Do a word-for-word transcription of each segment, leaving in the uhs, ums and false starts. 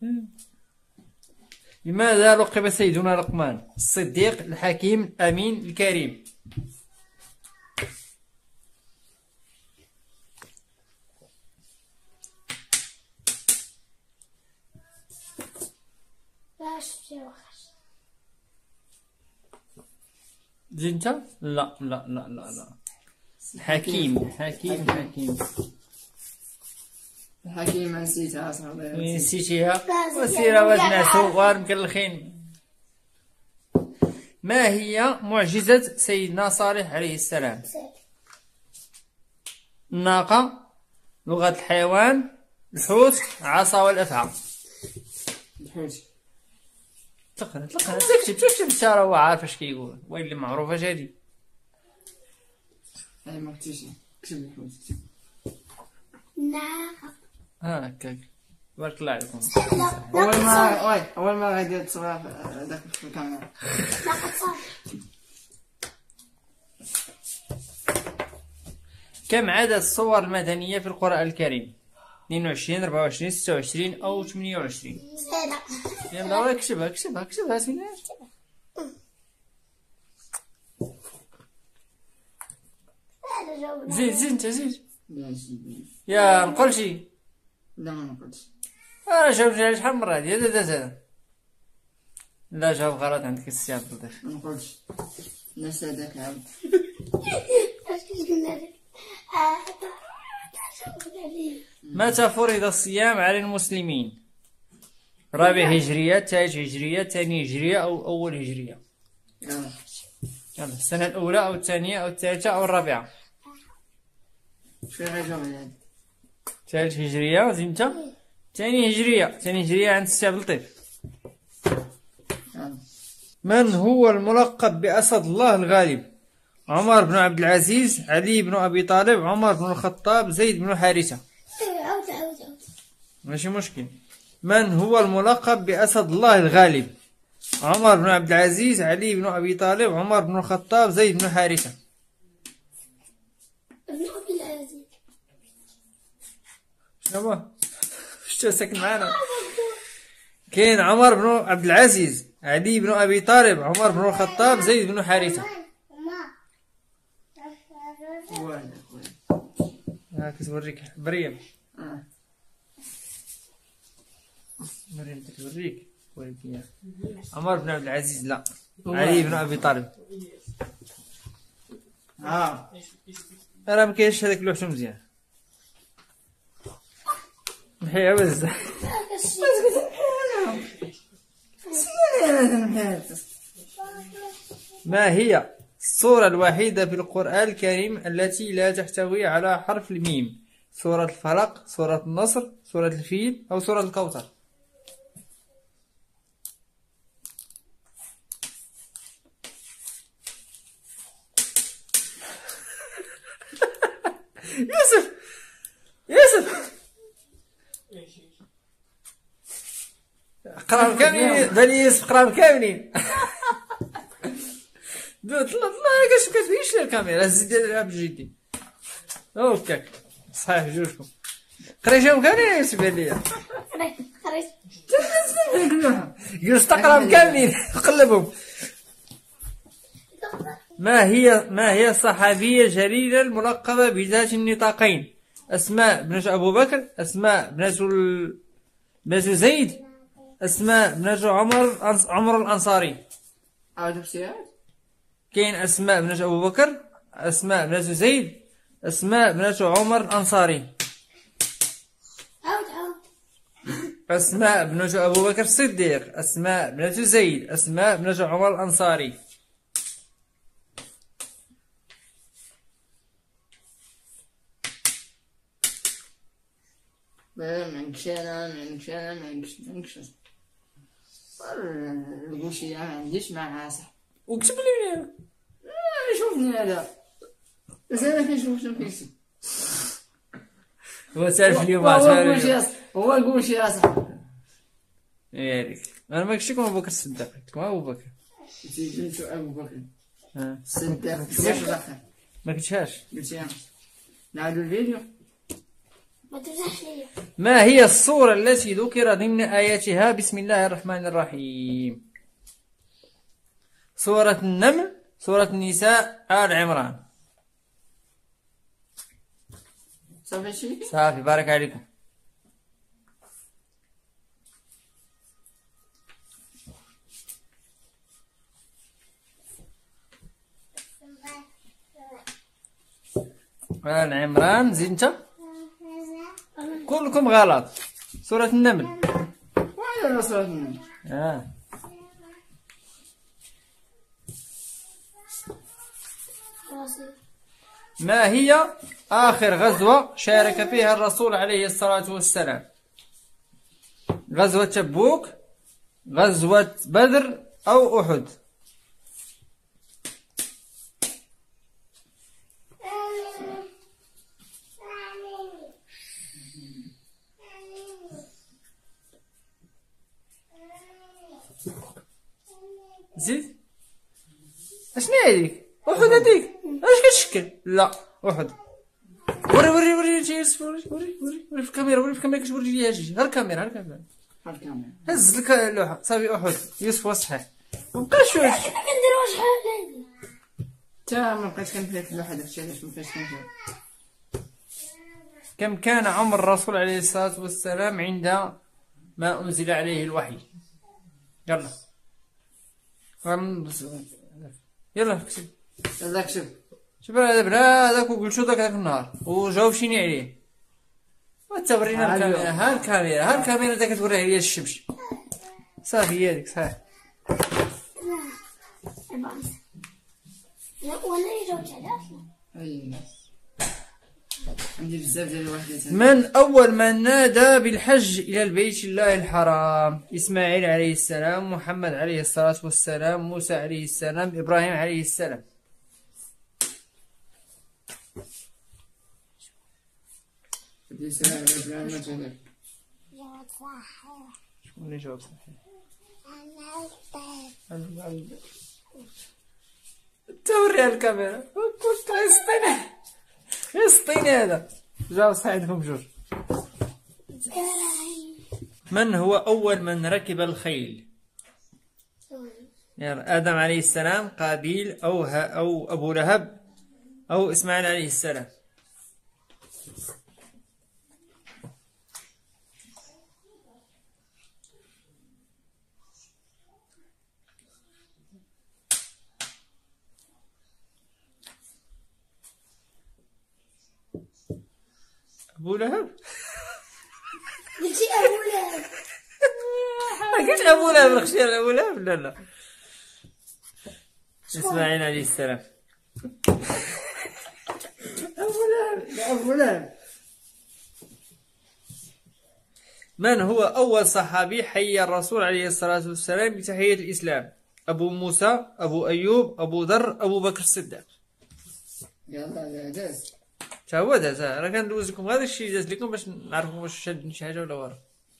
لماذا لقب سيدنا لقمان الصديق الحكيم الأمين الكريم؟ انت؟ لا لا لا لا لا حكيم حكيم حكيم الحكيم نسيتها اصلا. نسيتيها وسيرة وزنا سوغار مكلخين. ما هي معجزة سيدنا صالح عليه السلام؟ الناقة، لغة الحيوان، الحوت، عصا والأفعى. الحوت. تقرا تقرا تكتب تكتب انت راه هو عارف اش كيقول. وين اللي معروفة هادي. اي ما كتبتش كتب الحوت كتب. ناقة. ها هكاك بارك الله عليكم. اول ما واي اول ما غادي تصور داك في الكاميرا. كم عدد الصور المدنية في القرآن الكريم؟ اثنين وعشرين، أربعة وعشرين، ستة وعشرين أو ثمانية وعشرين؟ يلا اكتبها اكتبها اكتبها سميناش. زيد زيد انت زيد. يا نقول شي. لا ما نقولش. انا جاوبت شحال من مرة هادي. هذا هذا لا جاوب غلط عندك السي عبد اللطيف. ما نقولش. ناس هذاك عاود. متى فرض الصيام على المسلمين؟ رابع هجرية، ثالث هجرية، ثاني هجرية أو أول هجرية؟ يلا. يلا السنة الأولى أو الثانية أو الثالثة أو الرابعة؟ شوي غيجاوب على هاد. ثالث هجرية زين انت؟ ثاني هجرية، ثاني هجرية عند السي عبد اللطيف. يلا. من هو الملقب بأسد الله الغالب؟ عمر بن عبد العزيز، علي بن أبي طالب، عمر بن الخطاب، زيد بن حارثة؟ عود عود عود. ماشي مشكل. من هو الملقب بأسد الله الغالب؟ عمر بن عبد العزيز، علي بن أبي طالب، عمر بن الخطاب، زيد بن حارثة؟ ابن أبي العزيز. شنو هو؟ شتو ساكن معانا؟ كاين عمر بن عبد العزيز، علي بن أبي طالب، عمر بن الخطاب، زيد بن حارثة. هو هذاك هو. هاك توريك مريم. اه. مريم توريك وريك اياه. عمر بن عبد العزيز لا، علي بن أبي طالب. اه. راه مكاينش هذاك اللوحة مزيان. محيها بزاف. ما هي السورة الوحيدة في القرآن الكريم التي لا تحتوي على حرف الميم؟ سورة الفلق، سورة النصر، سورة الفيل أو سورة الكوثر؟ يوسف يوسف قراهم كاملين. بني يوسف قراهم كاملين. طلع طلع كاش كتبينش الكاميرا. زيد العب بجدي. هاكاك صحيح جوجكم قريتهم كاملين. يوسف قال لي خريج خريج. جلس تقراهم كاملين قلبهم. ما هي ما هي الصحابية الجليلة الملقبة بذات النطاقين؟ أسماء بنت أبو بكر، أسماء بنت ال... بنت زيد، أسماء بنت عمر عمر الأنصاري؟ عاود بسيرات. كاين أسماء بنت أبو بكر، أسماء بنت زيد، أسماء بنت عمر الأنصاري. عود عود. أسماء بنت أبو بكر الصديق، أسماء بنت زيد، أسماء بنت عمر الأنصاري. ما عندكش انا ما عندكش انا ما عندكش ما عندكش. القوشية ما عنديش معها صح. وكتب لي منها. شوفني هذا. بس انا كنشوف شنو كيكتب. هو سالف اليوم هو عشان القوشي هو القوشي اصاحبي. ياك انا ما كنتش كيما ابو بكر الصديق كما ابو بكر. قلت ابو بكر ها الصديق كيفاش دخل؟ ما كنتش هاش قلت يا نعاودو الفيديو. ما تمسحش ليا. ما هي الصورة التي ذكر ضمن آياتها بسم الله الرحمن الرحيم؟ سورة النمل، سورة النساء، آل عمران. صافي شي صافي، بارك عليكم. آل عمران. زيد انت. كلكم غلط. سورة النمل. ولا صورة النمل. آه. ما هي آخر غزوة شارك فيها الرسول عليه الصلاة والسلام؟ غزوة تبوك، غزوة بدر، أو أحد؟ زيد. اشنو هذيك؟ أحد هذيك؟ اش كتشكل؟ لا، أحد. وري وري وري يوسف، وري وري وري وري في الكاميرا، وري في الكاميرا كتوري لي هادشي. ها الكاميرا، ها الكاميرا. ها الكاميرا. هز لك اللوحة. صافي أحد. يوسف هو صحيح. مبقاش واش. كنديرو شحال هادي. تا ما بقيتش كنفهم في اللوحة داكشي علاش مبقيتش كنفهم. كم كان عمر الرسول عليه الصلاة والسلام عند ما أنزل عليه الوحي؟ يلا. يلا كتب. يلا كتب. شوف هذا بلا هذاك وقول شو ذاك ذاك النهار وجاوب شيني عليه. وانت ورينا الكاميرا. ها الكاميرا، ها الكاميرا انت كتوريها هي الشمس. صافي هي هذيك صحيح. لا وانا اللي جاوبت عليها اصلا. اي عندي بزاف ديال الوحدات. من أول من نادى بالحج إلى البيت الله الحرام؟ إسماعيل عليه السلام، محمد عليه الصلاة والسلام، موسى عليه السلام، إبراهيم عليه السلام. بدي سلام ابراهيم ما تقول. جاوبت صح. شكون اللي جاوب صحيح؟ انا توريها الكاميرا. كنت يسطيني يسطيني هذا. جاوب صحيح عندكم بجوج. من هو أول من ركب الخيل؟ يلا. آدم عليه السلام، قابيل، أو ها أو أبو لهب، أو إسماعيل عليه السلام. أبو لهب. قلتي ابو لهب. ما قلت أبو لهب الخشير. أبو لهب لا لا. إسماعيل عليه السلام. ابو لهب. ابو لهب. من هو أول صحابي حيا الرسول عليه الصلاة والسلام بتحية الإسلام؟ أبو موسى، أبو أيوب، أبو ذر، أبو بكر الصديق. يلا داز. تا هو داز. راه كندوز لكم غير الشيء داز لكم باش نعرفوا واش شادني شي حاجة ولا ورا.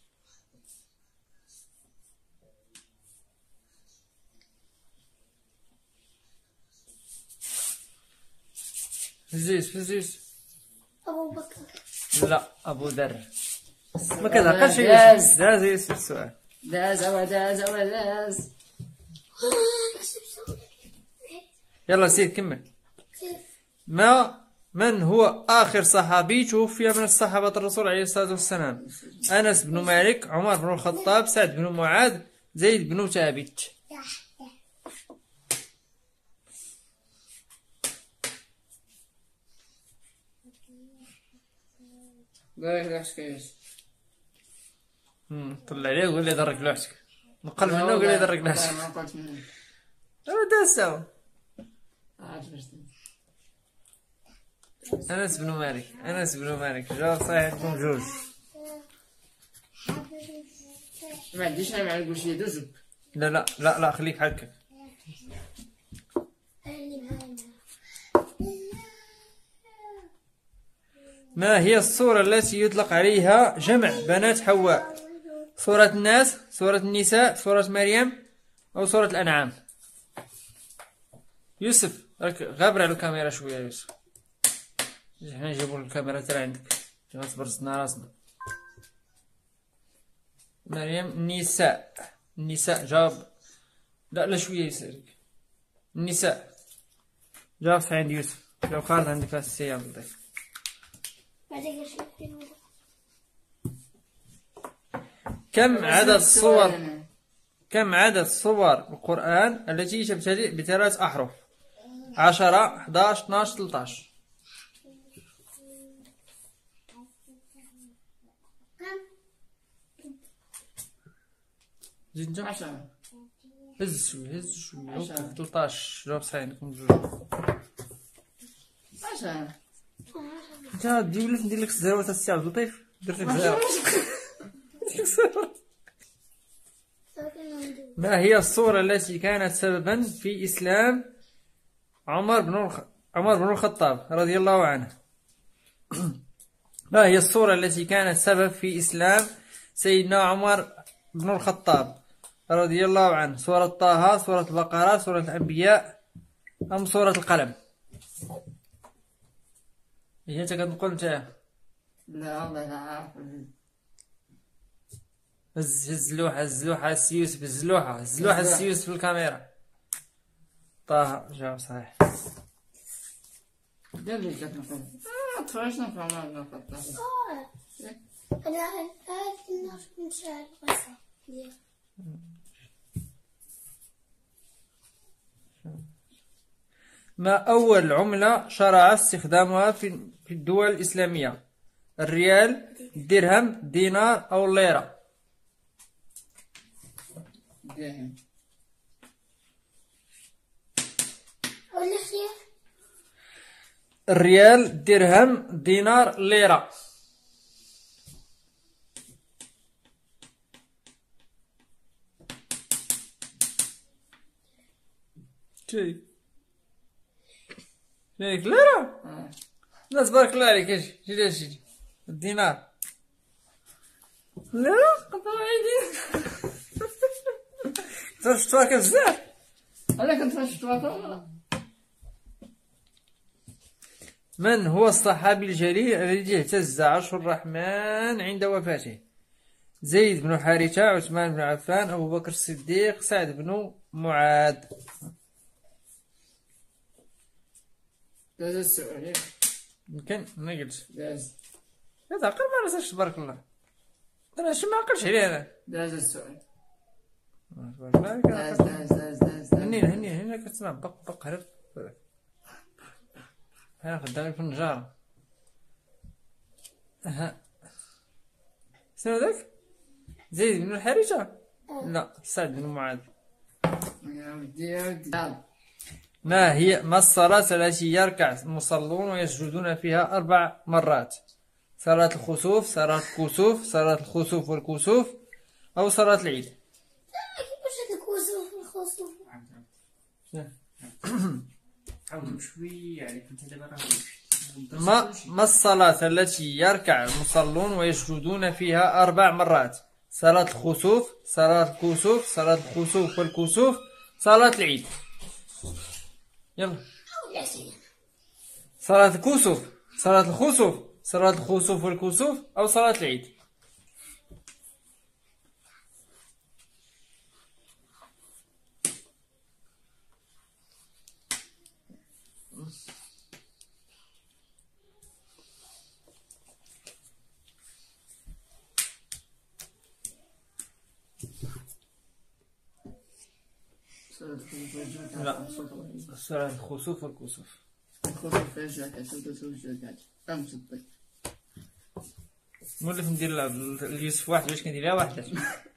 هزيس هزيس. ابو بكر. لا، أبو ذر. ما كتعقلش داز. داز ياسر السؤال. داز او داز او داز. يلا سير كمل. ما من هو آخر صحابي توفي من الصحابة الرسول عليه الصلاة والسلام؟ أنس بن مالك، عمر بن الخطاب، سعد بن معاذ، زيد بن ثابت. قالك داكشي كيفاش. امم طلع عليه وقول لي درك لوحدك. نقل منه وقول لي درك لوحدك. ما قلت منه. هذا سوا. عارف باش أنس بن مالك. أنس بن مالك. جواب صحيح عندكم جوج. ما عنديش انا مع نقول شي دوز. لا لا لا لا خليك هكا. ما هي الصورة التي يطلق عليها جمع بنات حواء؟ سورة الناس، سورة النساء، سورة مريم، أو سورة الأنعام؟ يوسف راك غابر على الكاميرا شوية. يوسف حنا نجيبو الكاميرا تاع عندك. غنصبر زدنا راسنا. مريم النساء. النساء جاب. لا لا شوية يسألك. النساء جاب عند يوسف. لو خالد عندك السي عبد اللطيف. بعدين شيء كم عدد صور كم عدد صور القرآن التي تبتدئ بثلاث أحرف؟ عشرة، أحداش، اثناش، ثلاثاش. زيد نجم. عشرة. هز شوي هز شوي. عشرة. ثلاثاش. جواب صحيح عندكم جوج. عشرة. انت تجي ولا ندير لك الزهرة تاع السي عبد اللطيف؟ درت لك الزهرة. ديك الزهرة. ما هي الصورة التي كانت سببا في إسلام عمر بن الخ... عمر بن الخطاب رضي الله عنه؟ ما هي الصورة التي كانت سبب في إسلام سيدنا عمر بن الخطاب رضي الله عنه؟ سورة طه، سورة البقرة، سورة الأنبياء، أم سورة القلم؟ هي أنت كتقول أنت. لا والله لا عارف. هز هز اللوحة هز اللوحة السي يوسف هز اللوحة هز اللوحة السي يوسف في الكاميرا. طه جواب صحيح. دير لي كتنقول. اه تفرجنا في عمر بن الخطاب. أنا أعرف الناس من شعر القصة. ما أول عملة شرع استخدامها في في الدول الإسلامية؟ الريال، الدرهم، الدينار، أو الليرة؟ درهم. ولا خير الريال، الدرهم، الدينار، الليرة. شي شايف الليرة؟ اه. لا تبارك الله عليك. اجي جي ليش جي الدينار. الليرة قطعوا عيدي. شفتوها بزاف. انا كنت فاش تواصل. من هو الصحابي الجليل الذي اهتز عرش الرحمن عند وفاته؟ زيد بن حارثة، عثمان بن عفان، أبو بكر الصديق، سعد بن معاذ. داز السؤال. يمكن ما قلت. داز. لا تعقل ما نساش تبارك الله. انا شو ما عقلتش عليه انا. داز السؤال. تبارك الله عليك. داز داز داز داز. هنينا هنينا هنينا كتسمع بق بق هرب. ها خدامي في النجارة. اها شنو ذاك؟ زيد بن الحارثة؟ لا سعد بن معاذ. يا ودي يا ودي. ما هي ما الصلاة التي يركع المصلون ويسجدون فيها أربع مرات؟ صلاة الخسوف، صلاة الكسوف، صلاة الخسوف والكسوف، أو صلاة العيد؟ كيفاش هاد الكسوف والخسوف؟ عاود شوية عليك انت دابا. ما ما الصلاة التي يركع المصلون ويسجدون فيها أربع مرات؟ صلاة الخسوف، صلاة الكسوف، صلاة الخسوف والكسوف، صلاة العيد. يلا. صلاة الكسوف، صلاة الخسوف، صلاة الخسوف والكسوف، أو صلاة العيد؟ لا صلاة الخسوف والكسوف. الخوف في الجاكة سودة سودة الجاكة. كم صدق. نولف ندير اليوسف واحد باش كنديرها واحدة.